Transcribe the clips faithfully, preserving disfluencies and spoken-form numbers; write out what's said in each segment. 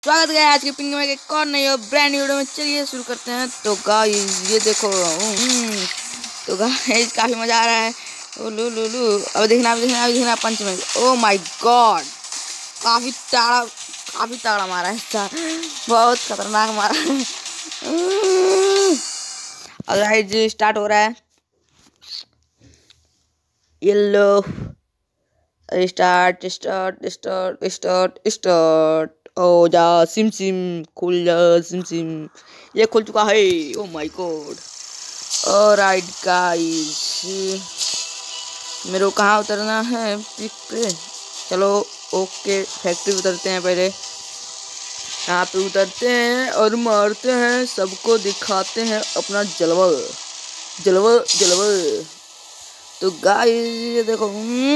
स्वागत है आज के पिंग में एक और नई और ब्रांड वीडियो में। चलिए शुरू करते हैं। तो गाइस ये देखो, तो गाइस काफी मजा आ रहा है। ओ लू लू लू अब देखना अब देखना अब देखना पंच में। ओ माय गॉड, काफी ताड़ा काफी ताड़ा मारा है, बहुत खतरनाक मारा है। और गाइस स्टार्ट हो रहा है। Yellow start start start start start ओ जा सिम सिम खुल जा सिम सिम। ये खुल चुका है। Oh my god. Alright guys, मेरे को कहाँ उतरना है पिक पे? चलो ओके, फैक्ट्री उतरते हैं। पहले यहाँ पे उतरते हैं और मारते हैं, सबको दिखाते हैं अपना जलवा जलवा जलवा। तो गाइस ये देखो,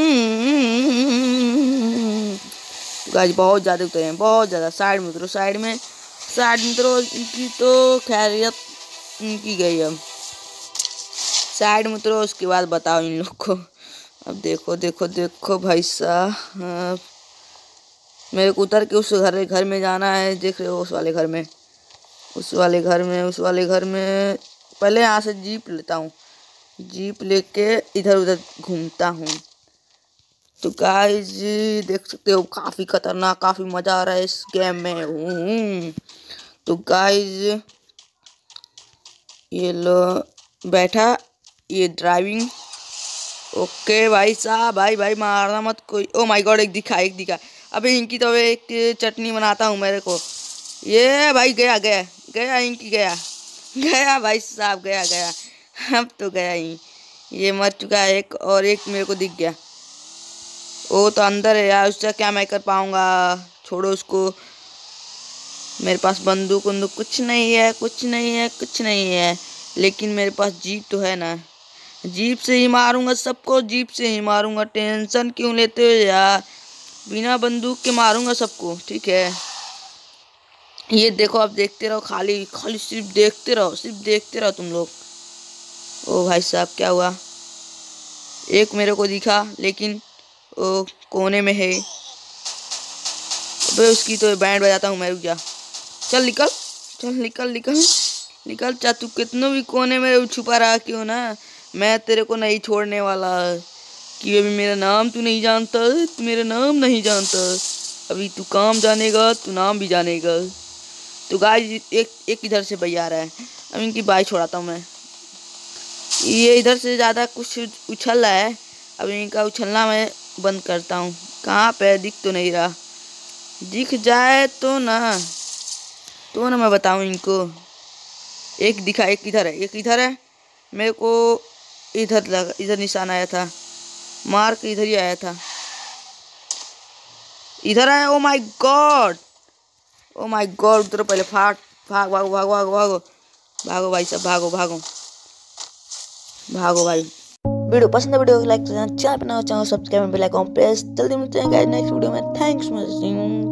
गाइस बहुत ज़्यादा उतरे हैं, बहुत ज़्यादा। साइड में उतरो, साइड में साइड में उतरो। इनकी तो खैरियत इनकी गई। अब साइड में उतरो, उसके बाद बताओ इन लोग को। अब देखो देखो देखो भाई साहब, मेरे को उतर के उस घर घर में जाना है। देख रहे हो, उस वाले घर में उस वाले घर में उस वाले घर में पहले यहाँ से जीप लेता हूँ, जीप लेके इधर उधर घूमता हूँ। तो गाइस देख सकते हो, काफी खतरनाक, काफी मजा आ रहा है इस गेम में। तो गाइस ये लो बैठा, ये ड्राइविंग। ओके भाई साहब, भाई भाई मारना मत कोई। ओ माय गॉड, एक दिखा एक दिखा। अबे इनकी तो एक चटनी बनाता हूँ मेरे को। ये भाई गया गया गया इनकी गया गया भाई साहब, गया गया अब तो गया ही। ये मर चुका है एक, और एक मेरे को दिख गया। वो तो अंदर है यार, उससे क्या मैं कर पाऊंगा। छोड़ो उसको। मेरे पास बंदूक बंदूक कुछ नहीं है, कुछ नहीं है, कुछ नहीं है। लेकिन मेरे पास जीप तो है ना, जीप से ही मारूंगा सबको, जीप से ही मारूंगा। टेंशन क्यों लेते हो यार, बिना बंदूक के मारूंगा सबको, ठीक है। ये देखो, अब देखते रहो, खाली खाली सिर्फ देखते रहो, सिर्फ देखते रहो तुम लोग। ओ भाई साहब क्या हुआ? एक मेरे को दिखा, लेकिन वो कोने में है। अबे उसकी तो बैंड बजाता हूँ मैं, रुक जा। चल निकल, चल निकल निकल निकल। चा तू कितनों भी कोने में छुपा रहा क्यों ना, मैं तेरे को नहीं छोड़ने वाला। कि अभी मेरा नाम तू नहीं जानता, तू मेरा नाम नहीं जानता। अभी तू काम जानेगा, तू नाम भी जानेगा। तो गाइस एक एक इधर से भैया आ रहा है, अब इनकी बाइक छोड़ाता हूँ मैं। ये इधर से ज़्यादा कुछ उछल रहा है, अब इनका उछलना मैं बंद करता हूँ। कहाँ पे दिख तो नहीं रहा, दिख जाए तो ना तो ना मैं बताऊँ इनको। एक दिखा, एक इधर है, एक इधर है। मेरे को इधर लगा, इधर निशान आया था, मार के इधर ही आया था, इधर आया। Oh my god, oh my god. उधर पहले फाट भाग भागो भागो भागो भागो भागो भाई साहब, भागो भागो भागो भाई। वीडियो पसंद है, वीडियो को लाइक करना, चैनल पर नया हो channel subscribe, bell icon press. जल्दी मिलते हैं गाइस नेक्स्ट वीडियो में। Thanks for watching.